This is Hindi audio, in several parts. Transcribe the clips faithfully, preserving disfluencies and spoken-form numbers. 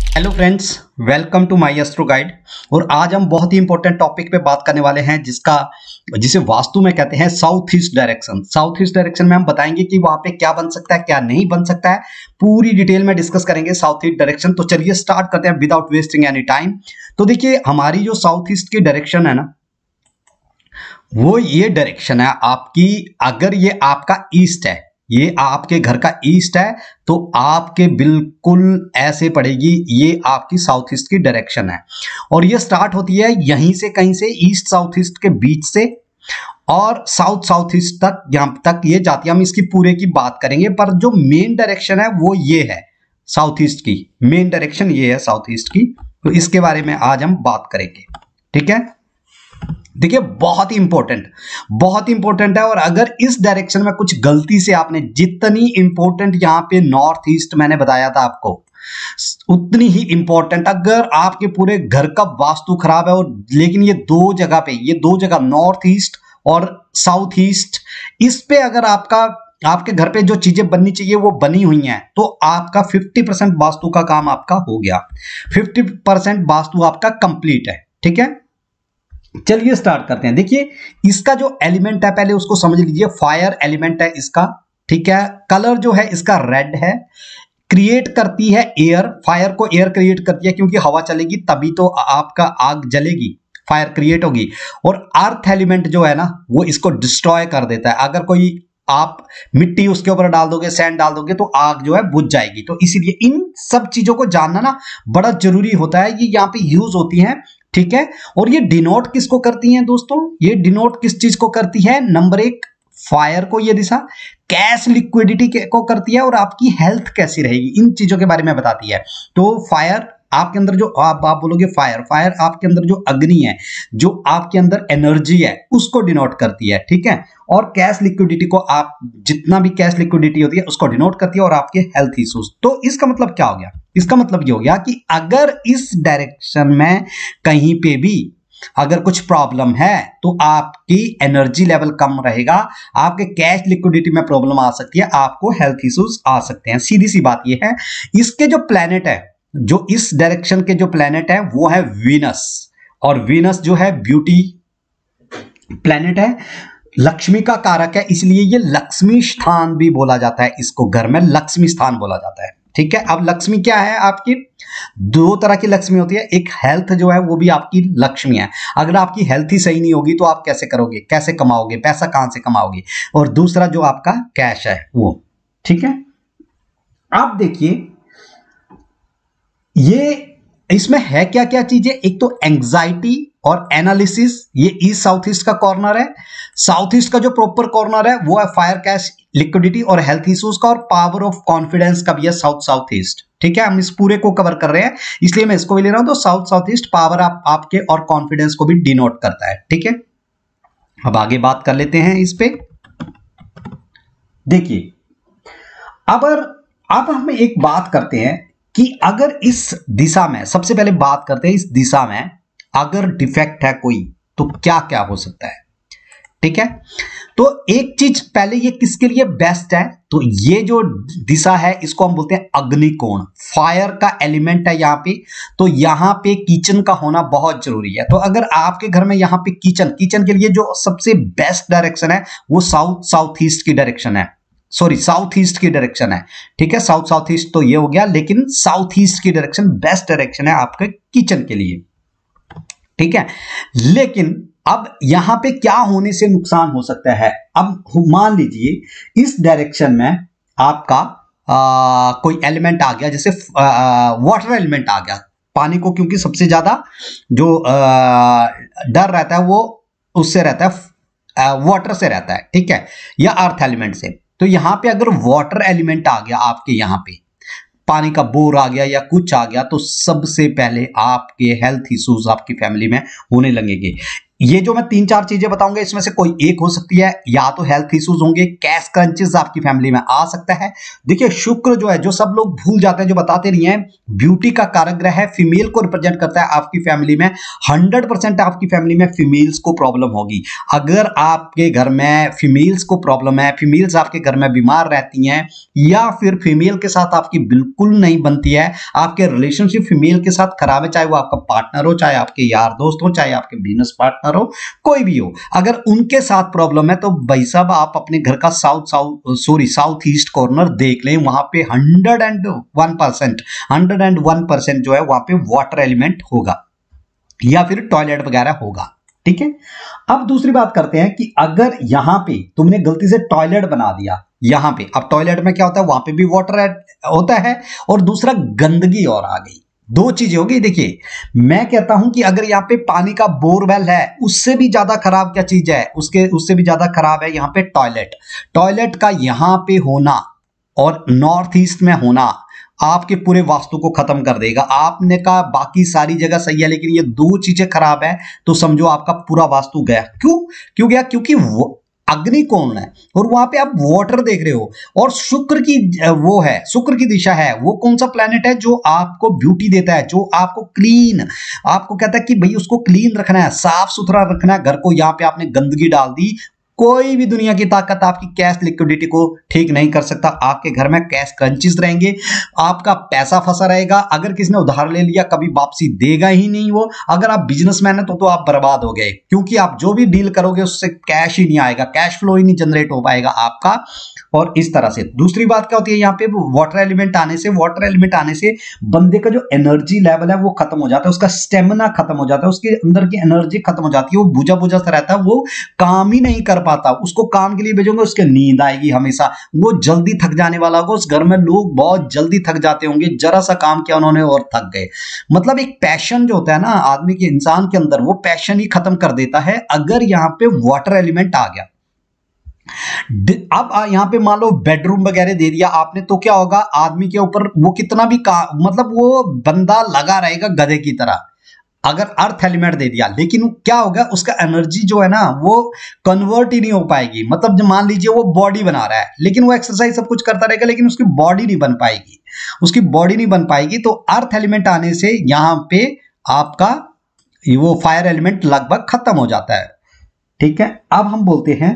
Hello friends, welcome to my astro guide. और आज हम बहुत ही इंपॉर्टेंट टॉपिक पे बात करने वाले हैं जिसका जिसे वास्तु में कहते हैं south east direction. South east direction में हम बताएंगे कि वहां पे क्या बन सकता है, क्या नहीं बन सकता है, पूरी डिटेल में डिस्कस करेंगे साउथ ईस्ट डायरेक्शन। तो चलिए स्टार्ट करते हैं विदाउट वेस्टिंग एनी टाइम। तो देखिए, हमारी जो साउथ ईस्ट की डायरेक्शन है ना, वो ये डायरेक्शन है आपकी। अगर ये आपका ईस्ट है, ये आपके घर का ईस्ट है, तो आपके बिल्कुल ऐसे पड़ेगी। ये आपकी साउथ ईस्ट की डायरेक्शन है और ये स्टार्ट होती है यहीं से, कहीं से ईस्ट साउथ ईस्ट के बीच से, और साउथ साउथ ईस्ट तक यहां तक ये जाती है। हम इसकी पूरे की बात करेंगे, पर जो मेन डायरेक्शन है वो ये है साउथ ईस्ट की। मेन डायरेक्शन ये है साउथ ईस्ट की, तो इसके बारे में आज हम बात करेंगे। ठीक है, देखिए बहुत ही इंपॉर्टेंट बहुत ही इंपॉर्टेंट है। और अगर इस डायरेक्शन में कुछ गलती से आपने, जितनी इंपॉर्टेंट यहां पे नॉर्थ ईस्ट मैंने बताया था आपको, उतनी ही इंपॉर्टेंट अगर आपके पूरे घर का वास्तु खराब है, और लेकिन ये दो जगह पे, ये दो जगह नॉर्थ ईस्ट और साउथ ईस्ट, इस पे अगर आपका आपके घर पे जो चीजें बननी चाहिए वो बनी हुई हैं, तो आपका फिफ्टी परसेंट वास्तु का काम आपका हो गया। फिफ्टी परसेंट वास्तु आपका कंप्लीट है। ठीक है, चलिए स्टार्ट करते हैं। देखिए, इसका जो एलिमेंट है पहले उसको समझ लीजिए। फायर एलिमेंट है इसका। ठीक है, कलर जो है इसका रेड है। क्रिएट करती है एयर, फायर को एयर क्रिएट करती है, क्योंकि हवा चलेगी तभी तो आपका आग जलेगी, फायर क्रिएट होगी। और अर्थ एलिमेंट जो है ना, वो इसको डिस्ट्रॉय कर देता है। अगर कोई आप मिट्टी उसके ऊपर डाल दोगे, सैंड डाल दोगे, तो आग जो है बुझ जाएगी। तो इसीलिए इन सब चीजों को जानना ना बड़ा जरूरी होता है। ये यहाँ पे यूज होती है। ठीक है, और ये डिनोट किसको करती हैं दोस्तों? ये डिनोट किस चीज को करती है? नंबर एक, फायर को ये दिशा, कैश लिक्विडिटी को करती है, और आपकी हेल्थ कैसी रहेगी, इन चीजों के बारे में बताती है। तो फायर आपके अंदर जो आप आप बोलोगे फायर फायर आपके अंदर जो अग्नि है, जो आपके अंदर एनर्जी है, उसको डिनोट करती है। ठीक है, और कैश लिक्विडिटी को, आप जितना भी कैश लिक्विडिटी होती है उसको डिनोट करती है, और आपके हेल्थ इश्यूज। तो इसका मतलब क्या हो गया? इसका मतलब ये हो गया कि अगर इस डायरेक्शन में कहीं पे भी अगर कुछ प्रॉब्लम है, तो आपकी एनर्जी लेवल कम रहेगा, आपके कैश लिक्विडिटी में प्रॉब्लम आ सकती है, आपको हेल्थ इश्यूज आ सकते हैं। सीधी सी बात ये है। इसके जो प्लेनेट है, जो इस डायरेक्शन के जो प्लेनेट है, वो है वीनस। और वीनस जो है ब्यूटी प्लेनेट है, लक्ष्मी का कारक है, इसलिए ये लक्ष्मी स्थान भी बोला जाता है। इसको घर में लक्ष्मी स्थान बोला जाता है। ठीक है, अब लक्ष्मी क्या है आपकी? दो तरह की लक्ष्मी होती है। एक हेल्थ जो है वो भी आपकी लक्ष्मी है। अगर आपकी हेल्थ ही सही नहीं होगी तो आप कैसे करोगे, कैसे कमाओगे, पैसा कहां से कमाओगे? और दूसरा जो आपका कैश है वो। ठीक है, आप देखिए ये इसमें है क्या क्या चीजें। एक तो एंग्जाइटी और एनालिसिस, ये ईस्ट साउथ ईस्ट का कॉर्नर है। साउथ ईस्ट का जो प्रॉपर कॉर्नर है वो है फायर, कैश लिक्विडिटी और हेल्थ इश्यूज का, और पावर ऑफ कॉन्फिडेंस का भी है साउथ साउथ ईस्ट। ठीक है, हम इस पूरे को कवर कर रहे हैं, इसलिए मैं इसको भी ले रहा हूं। तो साउथ साउथ ईस्ट पावर आप, आपके और कॉन्फिडेंस को भी डिनोट करता है। ठीक है, अब आगे बात कर लेते हैं इस पे। देखिए, अब अब हम एक बात करते हैं कि अगर इस दिशा में, सबसे पहले बात करते हैं इस दिशा में अगर डिफेक्ट है कोई, तो क्या क्या हो सकता है। ठीक है, तो एक चीज पहले, ये किसके लिए बेस्ट है? तो ये जो दिशा है इसको हम बोलते हैं अग्निकोण। फायर का एलिमेंट है यहां पे, तो यहां पे किचन का होना बहुत जरूरी है। तो अगर आपके घर में यहां पे किचन किचन के लिए जो सबसे बेस्ट डायरेक्शन है वो साउथ साउथ ईस्ट की डायरेक्शन है। सॉरी, साउथ ईस्ट की डायरेक्शन है। ठीक है, साउथ साउथ ईस्ट तो ये हो गया, लेकिन साउथ ईस्ट की डायरेक्शन बेस्ट डायरेक्शन है आपके किचन के लिए। ठीक है, लेकिन अब यहां पे क्या होने से नुकसान हो सकता है? अब मान लीजिए इस डायरेक्शन में आपका आ, कोई एलिमेंट आ गया, जैसे वाटर एलिमेंट आ गया। पानी को क्योंकि सबसे ज्यादा जो आ, डर रहता है वो उससे रहता है, वाटर से रहता है। ठीक है, या अर्थ एलिमेंट से। तो यहां पे अगर वाटर एलिमेंट आ गया आपके, यहां पे पानी का बोर आ गया या कुछ आ गया, तो सबसे पहले आपके हेल्थ इश्यूज आपकी फैमिली में होने लगेंगे। ये जो मैं तीन चार चीजें बताऊंगा इसमें से कोई एक हो सकती है, या तो हेल्थ इश्यूज होंगे, कैश क्रंचेस आपकी फैमिली में आ सकता है। देखिए शुक्र जो है, जो सब लोग भूल जाते हैं, जो बताते नहीं है, ब्यूटी का कारक ग्रह है, फीमेल को रिप्रेजेंट करता है आपकी फैमिली में। हंड्रेड परसेंट आपकी फैमिली में फीमेल्स को प्रॉब्लम होगी। अगर आपके घर में फीमेल्स को प्रॉब्लम है, फीमेल्स आपके घर में बीमार रहती हैं, या फिर फीमेल के साथ आपकी बिल्कुल नहीं बनती है, आपके रिलेशनशिप फीमेल के साथ खराब है, चाहे वो आपका पार्टनर हो, चाहे आपके यार दोस्त हो, चाहे आपके बिजनेस पार्टनर हो, कोई भी हो, अगर उनके साथ प्रॉब्लम है तो भाई साहब आप अपने घर का south south sorry south east corner देख लें, वहां पे hundred and one percent hundred and one percent जो है वहां पे वाटर एलिमेंट होगा या फिर टॉयलेट वगैरह होगा। ठीक है, अब दूसरी बात करते हैं कि अगर यहां पे तुमने गलती से टॉयलेट बना दिया, यहां पे अब टॉयलेट में क्या होता है, वहां पे भी वाटर होता है और दूसरा गंदगी और आ गई, दो चीजें हो गई। देखिए मैं कहता हूं कि अगर यहाँ पे पानी का बोरवेल है, उससे भी ज्यादा खराब क्या चीज है, उसके उससे भी ज्यादा खराब है यहाँ पे टॉयलेट। टॉयलेट का यहाँ पे होना और नॉर्थ ईस्ट में होना आपके पूरे वास्तु को खत्म कर देगा। आपने कहा बाकी सारी जगह सही है, लेकिन ये दो चीजें खराब है तो समझो आपका पूरा वास्तु गया। क्यों क्यों गया? क्योंकि वो अग्नि कोण है और वहां पे आप वाटर देख रहे हो, और शुक्र की वो है, शुक्र की दिशा है, वो कौन सा प्लेनेट है जो आपको ब्यूटी देता है, जो आपको क्लीन, आपको कहता है कि भाई उसको क्लीन रखना है, साफ सुथरा रखना है घर को। यहाँ पे आपने गंदगी डाल दी, कोई भी दुनिया की ताकत आपकी कैश लिक्विडिटी को ठीक नहीं कर सकता। आपके घर में कैश क्रंचेस रहेंगे, आपका पैसा फंसा रहेगा। अगर किसी ने उधार ले लिया कभी वापसी देगा ही नहीं वो। अगर आप बिजनेसमैन है तो तो आप बर्बाद हो गए, क्योंकि आप जो भी डील करोगे उससे कैश ही नहीं आएगा, कैश फ्लो ही नहीं जनरेट हो पाएगा आपका। और इस तरह से दूसरी बात क्या होती है, यहाँ पे वाटर एलिमेंट आने से वाटर एलिमेंट आने से बंदे का जो एनर्जी लेवल है वो खत्म हो जाता है, उसका स्टेमिना खत्म हो जाता है, उसके अंदर की एनर्जी खत्म हो जाती है, वो बुझा बुझा सा रहता है, वो काम ही नहीं कर पाता। उसको काम के लिए भेजोगे उसके नींद आएगी हमेशा, वो जल्दी थक जाने वाला होगा। उस घर में लोग बहुत जल्दी थक जाते होंगे, जरा सा काम किया उन्होंने और थक गए। मतलब एक पैशन जो होता है ना आदमी के, इंसान के अंदर, वो पैशन ही खत्म कर देता है अगर यहाँ पे वाटर एलिमेंट आ गया। अब यहां पे मान लो बेडरूम वगैरह दे दिया आपने, तो क्या होगा, आदमी के ऊपर वो कितना भी का मतलब वो बंदा लगा रहेगा गधे की तरह। अगर अर्थ एलिमेंट दे दिया, लेकिन क्या होगा, उसका एनर्जी जो है ना वो कन्वर्ट ही नहीं हो पाएगी। मतलब जो मान लीजिए वो बॉडी बना रहा है, लेकिन वो एक्सरसाइज सब कुछ करता रहेगा, लेकिन उसकी बॉडी नहीं बन पाएगी, उसकी बॉडी नहीं बन पाएगी। तो अर्थ एलिमेंट आने से यहां पे आपका वो फायर एलिमेंट लगभग खत्म हो जाता है। ठीक है, अब हम बोलते हैं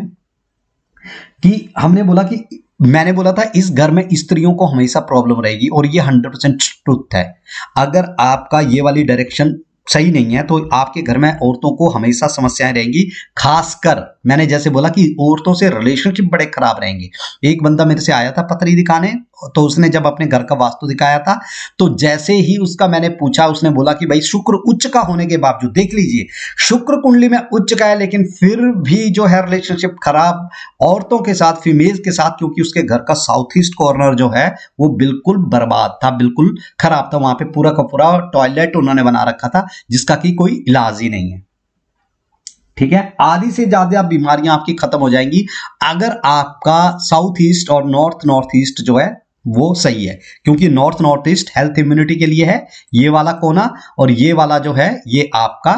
कि हमने बोला कि मैंने बोला था इस घर में स्त्रियों को हमेशा प्रॉब्लम रहेगी, और ये हंड्रेड परसेंट ट्रुथ है। अगर आपका ये वाली डायरेक्शन सही नहीं है तो आपके घर में औरतों को हमेशा समस्याएं रहेंगी। खासकर मैंने जैसे बोला कि औरतों से रिलेशनशिप बड़े खराब रहेंगे। एक बंदा मेरे से आया था पत्री दिखाने, तो उसने जब अपने घर का वास्तु दिखाया था, तो जैसे ही उसका मैंने पूछा, उसने बोला कि भाई शुक्र उच्च का होने के बावजूद, देख लीजिए शुक्र कुंडली में उच्च का है, लेकिन फिर भी जो है रिलेशनशिप खराब औरतों के साथ, फीमेल के साथ, क्योंकि उसके घर का साउथ ईस्ट कॉर्नर जो है वो बिल्कुल बर्बाद था, बिल्कुल खराब था। वहां पे पूरा का पूरा टॉयलेट उन्होंने बना रखा था जिसका कि कोई इलाज ही नहीं है। ठीक है, आधी से ज्यादा बीमारियां आपकी खत्म हो जाएंगी अगर आपका साउथ ईस्ट और नॉर्थ नॉर्थ ईस्ट जो है वो सही है, क्योंकि north north east health immunity के लिए है ये वाला कोना, और ये वाला जो है ये आपका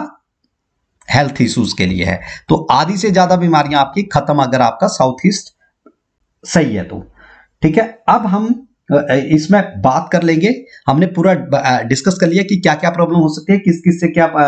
हेल्थ इश्यूज के लिए है। तो आधी से ज्यादा बीमारियां आपकी खत्म अगर आपका साउथ ईस्ट सही है तो। ठीक है, अब हम इसमें बात कर लेंगे, हमने पूरा डिस्कस कर लिया कि क्या क्या प्रॉब्लम हो सकती है, किस किस से क्या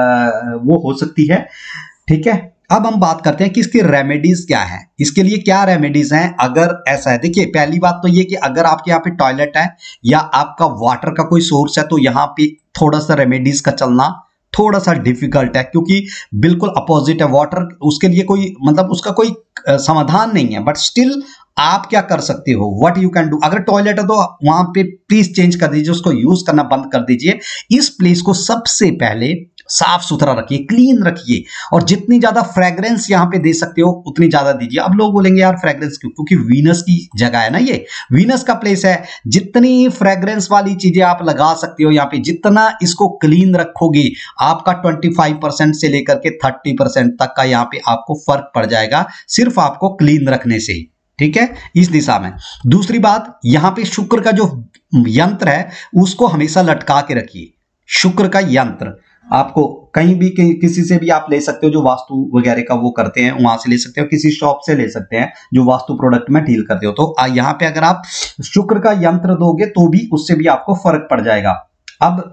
वो हो सकती है। ठीक है, अब हम बात करते हैं कि इसकी रेमेडीज क्या है, इसके लिए क्या रेमेडीज हैं अगर ऐसा है। देखिए पहली बात तो ये कि अगर आपके यहाँ पे टॉयलेट है या आपका वाटर का कोई सोर्स है, तो यहाँ पे थोड़ा सा रेमेडीज का चलना थोड़ा सा डिफिकल्ट है, क्योंकि बिल्कुल अपोजिट है वाटर, उसके लिए कोई मतलब उसका कोई समाधान नहीं है। बट स्टिल आप क्या कर सकते हो, व्हाट यू कैन डू। अगर टॉयलेट है तो वहां पे प्लीज चेंज कर दीजिए, उसको यूज करना बंद कर दीजिए। इस प्लेस को सबसे पहले साफ सुथरा रखिए, क्लीन रखिए, और जितनी ज्यादा फ्रेग्रेंस यहाँ पे दे सकते हो उतनी ज्यादा दीजिए। अब लोग बोलेंगे यार फ्रेग्रेंस क्यों, क्योंकि वीनस की जगह है ना, ये वीनस का प्लेस है। जितनी फ्रेग्रेंस वाली चीजें आप लगा सकते हो यहाँ पे, जितना इसको क्लीन रखोगे, आपका पच्चीस परसेंट से लेकर के तीस परसेंट तक का यहाँ पे आपको फर्क पड़ जाएगा, सिर्फ आपको क्लीन रखने से। ठीक है, इस दिशा में। दूसरी बात, यहां पे शुक्र का जो यंत्र है उसको हमेशा लटका के रखिए। शुक्र का यंत्र आपको कहीं भी कि, किसी से भी आप ले सकते हो जो वास्तु वगैरह का वो करते हैं, वहां से ले सकते हो, किसी शॉप से ले सकते हैं जो वास्तु प्रोडक्ट में डील करते हो। तो यहाँ पे अगर आप शुक्र का यंत्र दोगे तो भी उससे भी आपको फर्क पड़ जाएगा। अब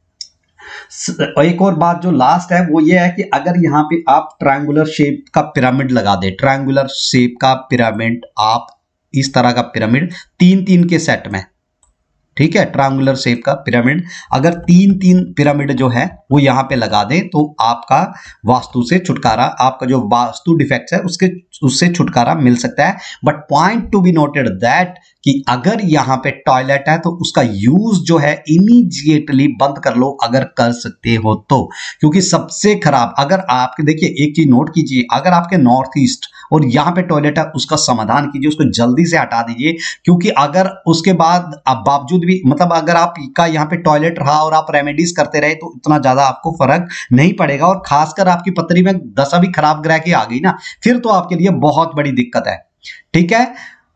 एक और बात जो लास्ट है वो ये है कि अगर यहाँ पे आप ट्रायंगुलर शेप का पिरामिड लगा दे, ट्रायंगुलर शेप का पिरामिड, आप इस तरह का पिरामिड तीन तीन के सेट में, ठीक है, ट्रायंगुलर शेप का पिरामिड अगर तीन तीन पिरामिड जो है वो यहाँ पे लगा दें तो आपका वास्तु से छुटकारा, आपका जो वास्तु डिफेक्ट है उसके उससे छुटकारा मिल सकता है। But point to be noted that कि अगर यहाँ पे टॉयलेट है तो उसका यूज जो है इमीडिएटली बंद कर लो अगर कर सकते हो तो, क्योंकि सबसे खराब, अगर आपके देखिए एक चीज नोट कीजिए, अगर आपके नॉर्थ ईस्ट और यहाँ पे टॉयलेट है उसका समाधान कीजिए, उसको जल्दी से हटा दीजिए, क्योंकि अगर उसके बाद आप बावजूद भी मतलब अगर आपका यहाँ पे टॉयलेट रहा और आप रेमेडीज करते रहे तो इतना ज्यादा आपको फर्क नहीं पड़ेगा। और खासकर आपकी पत्री में दशा भी खराब ग्रह की आ गई ना, फिर तो आपके लिए बहुत बड़ी दिक्कत है। ठीक है,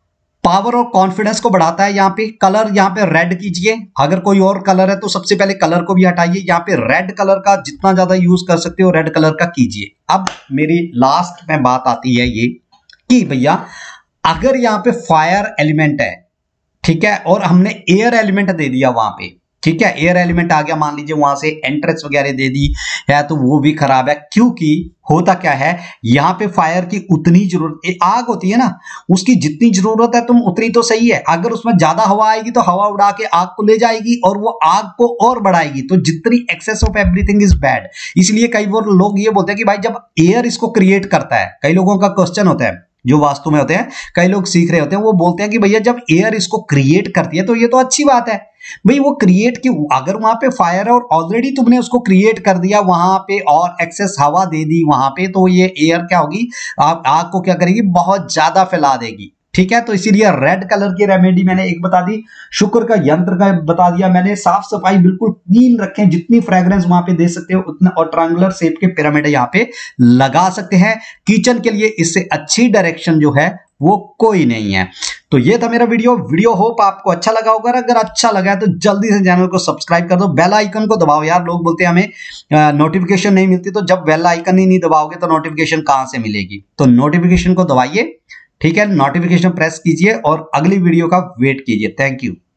पावर और कॉन्फिडेंस को बढ़ाता है। यहाँ पे कलर, यहाँ पे रेड कीजिए, अगर कोई और कलर है तो सबसे पहले कलर को भी हटाइए, यहाँ पे रेड कलर का जितना ज्यादा यूज कर सकते हो रेड कलर का कीजिए। अब मेरी लास्ट में बात आती है ये कि भैया अगर यहाँ पे फायर एलिमेंट है, ठीक है, और हमने एयर एलिमेंट दे दिया वहां पे, ठीक है, एयर एलिमेंट आ गया, मान लीजिए वहां से एंट्रेंस वगैरह दे दी है तो वो भी खराब है, क्योंकि होता क्या है यहाँ पे फायर की उतनी जरूरत, आग होती है ना, उसकी जितनी जरूरत है तुम उतनी तो सही है, अगर उसमें ज्यादा हवा आएगी तो हवा उड़ा के आग को ले जाएगी और वो आग को और बढ़ाएगी, तो जितनी excess of everything is bad. इसलिए कई बार लोग ये बोलते हैं कि भाई जब एयर इसको क्रिएट करता है, कई लोगों का क्वेश्चन होता है जो वास्तु में होते हैं, कई लोग सीख रहे होते हैं, वो बोलते हैं कि भैया जब एयर इसको क्रिएट करती है तो ये तो अच्छी बात है, भाई वो क्रिएट की, अगर वहां पे फायर है और ऑलरेडी तुमने उसको क्रिएट कर दिया वहां पे और एक्सेस हवा दे दी वहां पे, तो ये एयर क्या होगी, आप आग को क्या करेगी, बहुत ज्यादा फैला देगी। ठीक है, तो इसीलिए रेड कलर की रेमेडी मैंने एक बता दी, शुक्र का यंत्र का बता दिया मैंने, साफ सफाई बिल्कुल क्लीन रखें, जितनी फ्रेग्रेंस वहां पे दे सकते हो उतना, और ट्रायंगुलर शेप के पिरामिड यहाँ पे लगा सकते हैं। किचन के लिए इससे अच्छी डायरेक्शन जो है वो कोई नहीं है। तो ये था मेरा वीडियो वीडियो होप आपको अच्छा लगा होगा, अगर अच्छा लगा है तो जल्दी से चैनल को सब्सक्राइब कर दो, बेल आइकन को दबाओ यार, लोग बोलते हैं हमें नोटिफिकेशन नहीं मिलती, तो जब बेल आइकन ही नहीं दबाओगे तो नोटिफिकेशन कहां से मिलेगी, तो नोटिफिकेशन को दबाइए, ठीक है, नोटिफिकेशन प्रेस कीजिए और अगली वीडियो का वेट कीजिए। Thank you.